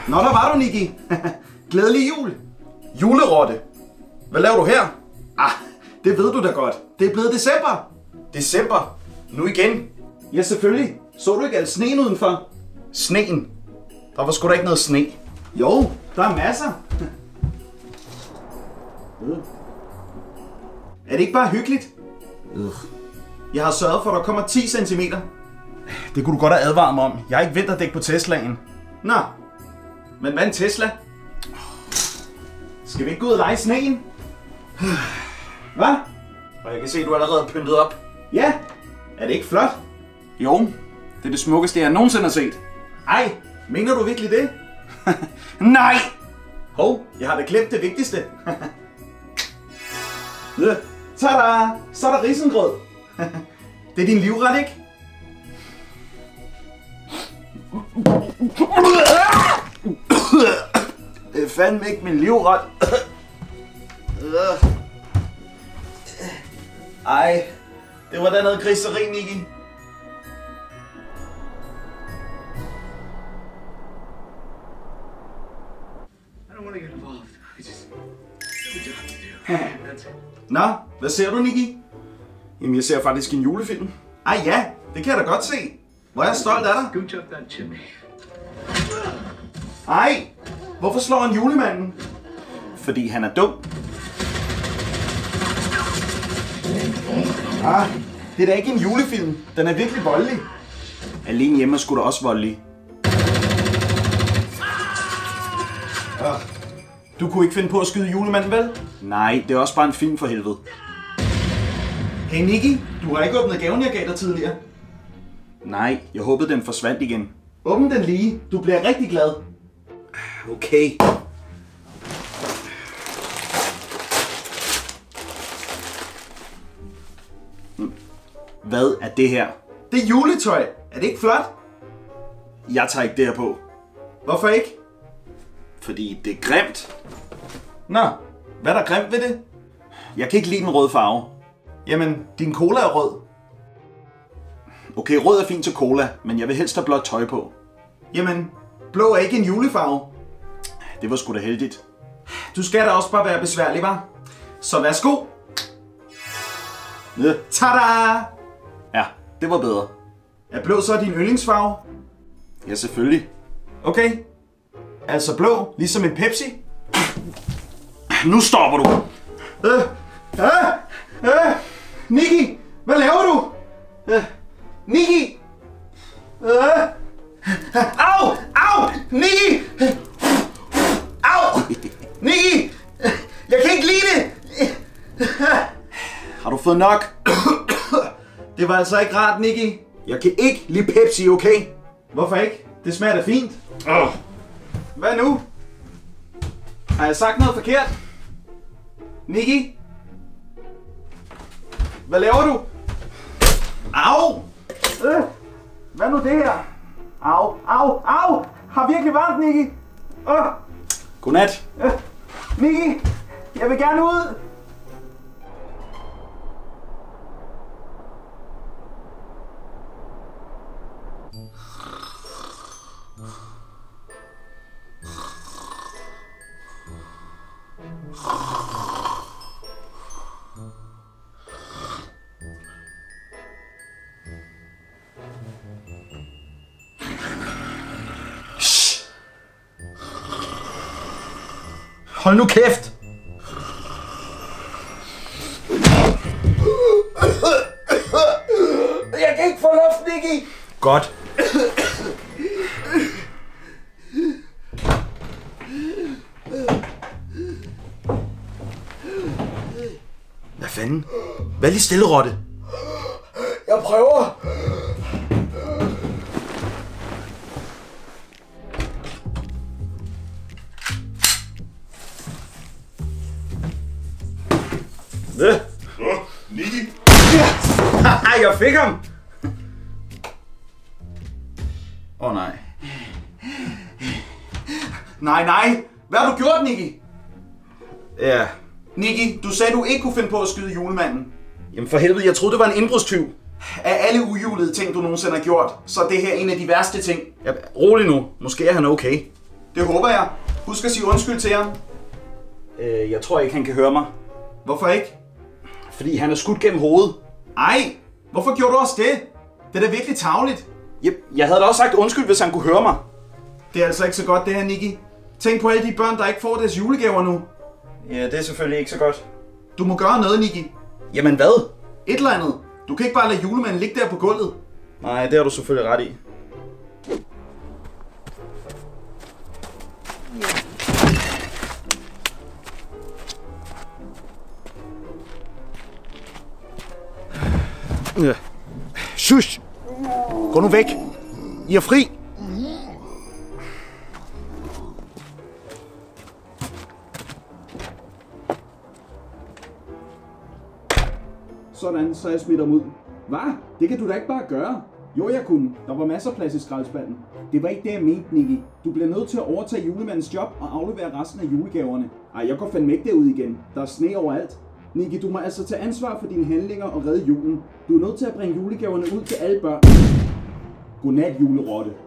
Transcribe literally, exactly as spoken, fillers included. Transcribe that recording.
Nå, der var du, Nicky. Glædelig jul. Julerotte. Hvad laver du her? Ah, det ved du da godt. Det er blevet december. December? Nu igen? Ja, selvfølgelig. Så du ikke al sneen udenfor? Sneen? Der var sgu da ikke noget sne. Jo, der er masser. Er det ikke bare hyggeligt? Jeg har sørget for, at der kommer ti centimeter. Det kunne du godt have advaret mig om. Jeg har ikke vinterdæk på Teslaen. Nå, men hvad en Tesla? Skal vi ikke gå ud og lege i sneen? Hvad? Og jeg kan se, at du allerede er pyntet op. Ja, er det ikke flot? Jo, det er det smukkeste, jeg nogensinde har set. Ej, mener du virkelig det? Nej! Hov, jeg har da glemt det vigtigste. Tada! Så er der risengrød. Det er din livret, ikke? Det er fandme ikke min livret. Ej, det var da noget griseri, Nicky. Nå, hvad ser du, Nicky? Jamen, jeg ser faktisk en julefilm. Ej ja, det kan jeg da godt se. Hvor er jeg stolt af dig. Ej, hvorfor slår han julemanden? Fordi han er dum. Ah, det er da ikke en julefilm. Den er virkelig voldelig. Alene hjemme er sgu da også voldelig. Ah. Du kunne ikke finde på at skyde julemanden, vel? Nej, det er også bare en film for helvede. Hey Nicky, du har ikke åbnet gaven, jeg gav dig tidligere. Nej, jeg håbede den forsvandt igen. Åbn den lige. Du bliver rigtig glad. Okay. Hvad er det her? Det er juletøj. Er det ikke flot? Jeg tager ikke det her på. Hvorfor ikke? Fordi det er grimt. Nå, hvad er der grimt ved det? Jeg kan ikke lide den røde farve. Jamen, din cola er rød. Okay, rød er fint til cola, men jeg vil helst have blåt tøj på. Jamen, blå er ikke en julefarve. Det var sgu da heldigt. Du skal da også bare være besværlig, hva'? Så værsgo. Ja. Tada! Ja, det var bedre. Er blå så din yndlingsfarve? Ja, selvfølgelig. Okay. Altså blå, ligesom en Pepsi? Nu stopper du! Øh, øh, øh, Nicky, hvad laver du? Øh, Nicky! Øh, au! Au! Nicky! Au! Nicky! Jeg kan ikke lide det! Har du fået nok? Det var altså ikke rart, Nicky. Jeg kan ikke lide Pepsi, okay? Hvorfor ikke? Det smager da fint. Oh. Hvad nu? Har jeg sagt noget forkert? Nicky? Hvad laver du? Au! Øh, hvad nu det her? Au, au, au! Har virkelig varmt, Nicky. Øh. Godnat. Øh, Nicky, jeg vil gerne ud. Hold nu kæft! Jeg kan ikke få luft, Nicky! Godt. Hvad fanden? Hvad lige stille, rotte? Jeg prøver. Hvad? Nå, Nicky. Ej, jeg fik ham! Åh oh, nej. Nej, nej! Hvad har du gjort, Nicky? Ja. Nicky, du sagde, du ikke kunne finde på at skyde julemanden. Jamen for helvede, jeg troede, det var en indbrudstyv. Af alle ujulede ting, du nogensinde har gjort, så er det her en af de værste ting. Ja, rolig nu. Måske er han okay. Det håber jeg. Husk at sige undskyld til ham. Øh, jeg tror ikke, han kan høre mig. Hvorfor ikke? Fordi han er skudt gennem hovedet. Ej, hvorfor gjorde du også det? Det er da virkelig tarveligt. Jeg, jeg havde da også sagt undskyld, hvis han kunne høre mig. Det er altså ikke så godt det her, Nicky. Tænk på alle de børn, der ikke får deres julegaver nu. Ja, det er selvfølgelig ikke så godt. Du må gøre noget, Nicky. Jamen hvad? Et eller andet. Du kan ikke bare lade julemanden ligge der på gulvet. Nej, det har du selvfølgelig ret i. Ja. Shush! Gå nu væk! I er fri! Sådan, så jeg smitter dem ud. Hvad? Det kan du da ikke bare gøre. Jo, jeg kunne. Der var masser af plads i skraldespanden. Det var ikke det, jeg mente, Nicky. Du bliver nødt til at overtage julemandens job og aflevere resten af julegaverne. Ej, jeg går fandme ikke derud igen. Der er sne overalt. Nicky, du må altså tage ansvar for dine handlinger og redde julen. Du er nødt til at bringe julegaverne ud til alle børn. Godnat, julerotte.